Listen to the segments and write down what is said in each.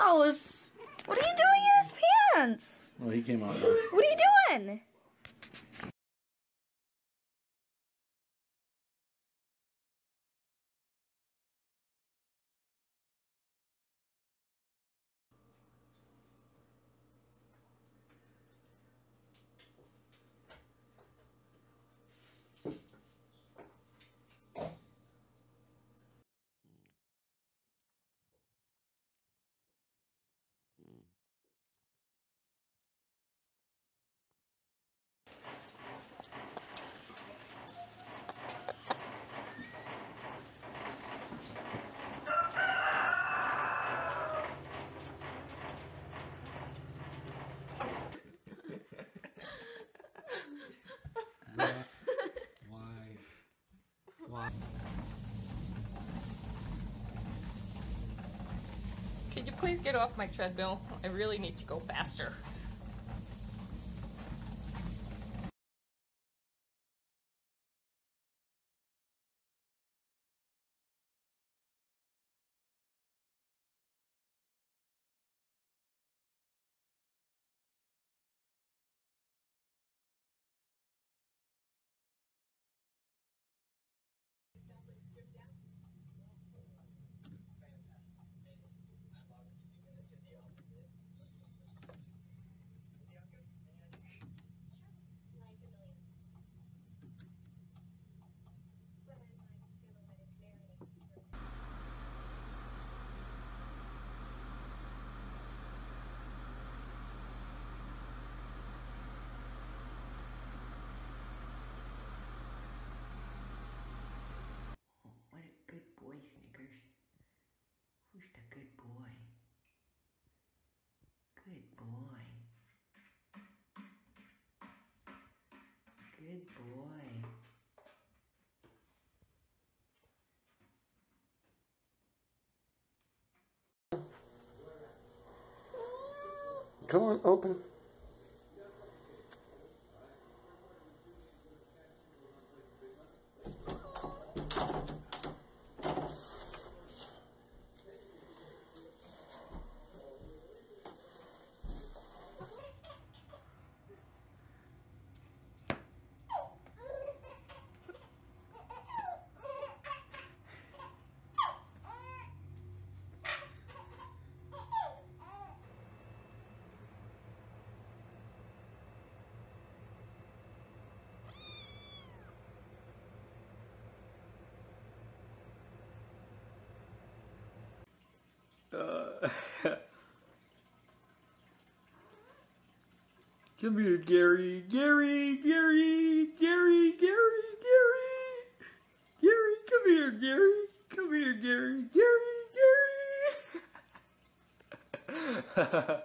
house! What are you doing in his pants? Well, he came out now. What are you doing? Why? Could you please get off my treadmill? I really need to go faster. What a good boy, Snickers. Who's the good boy? Good boy. Good boy. Come on, open. Come here, Gary. Gary, Gary, Gary, Gary, Gary. Gary, come here, Gary. Come here, Gary. Gary, Gary.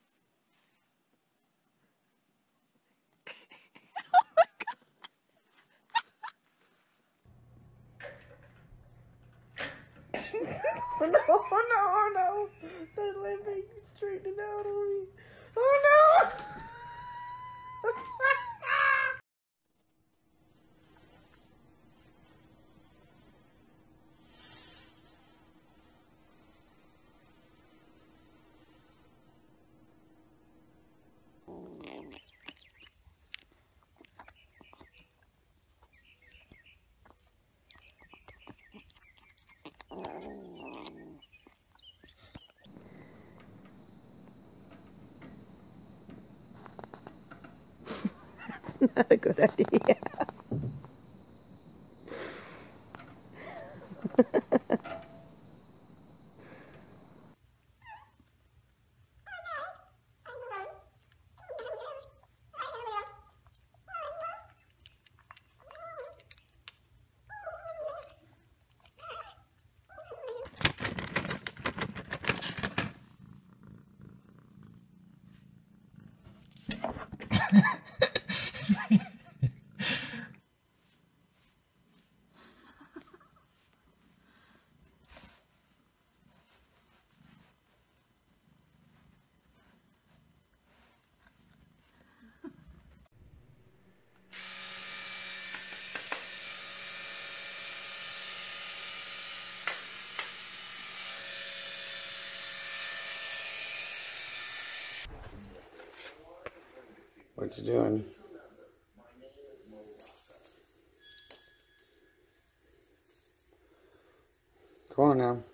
Oh no, oh no, oh no! That lamp ain't straightening out on me. Oh no! Not a good idea. What you doing? Come on now.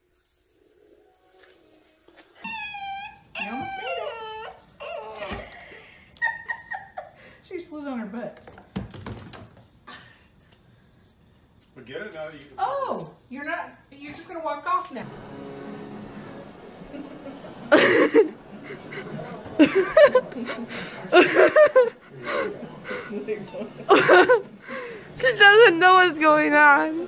You almost made it. She slid on her butt. Forget it now that you can. Oh, you're just gonna walk off now. She doesn't know what's going on.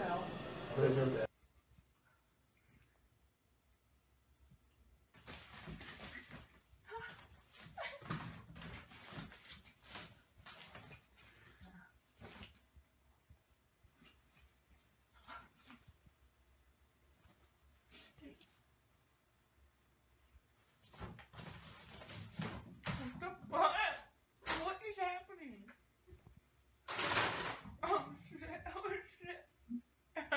What is happening? Oh shit, oh shit.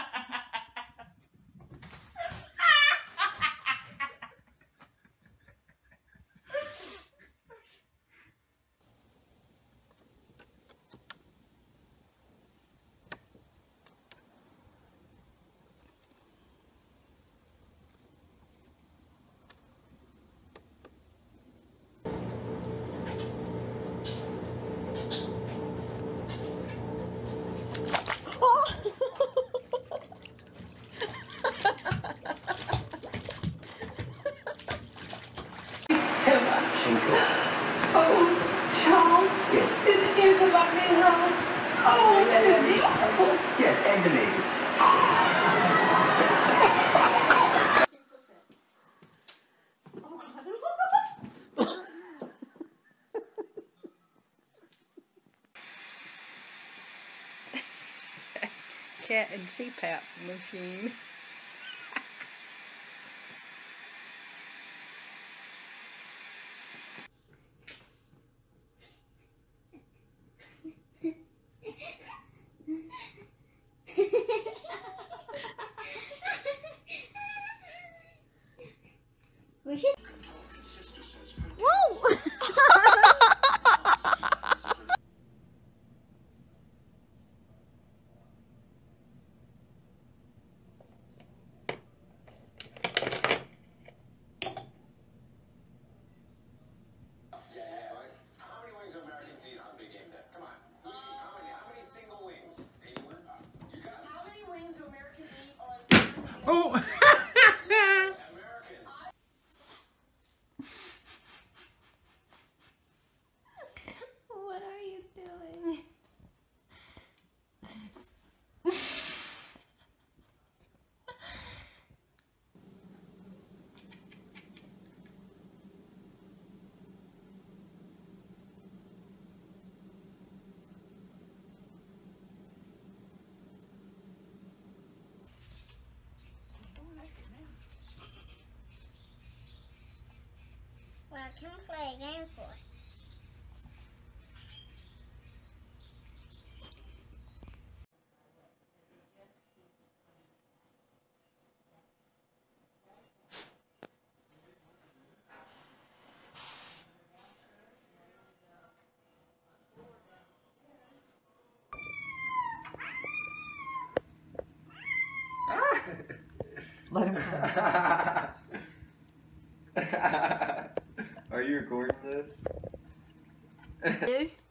Oh, Charles, it is about me, huh? Oh, yes, and to me. Cat and CPAP machine. Whoa! Oh! What are you doing? What can I play a game for? Let him go. Are you recording this?